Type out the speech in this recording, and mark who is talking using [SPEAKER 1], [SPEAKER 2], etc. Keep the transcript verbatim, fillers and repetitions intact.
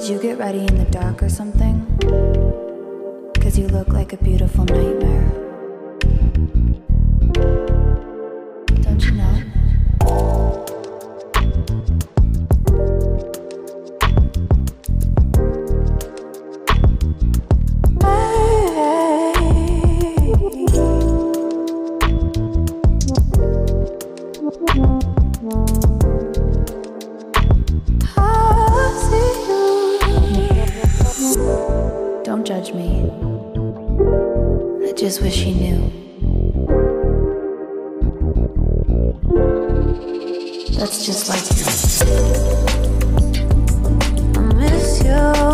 [SPEAKER 1] Did you get ready in the dark or something? 'Cause you look like a beautiful nightmare. Don't you know? Don't judge me. I just wish you knew. That's just like you. I miss you.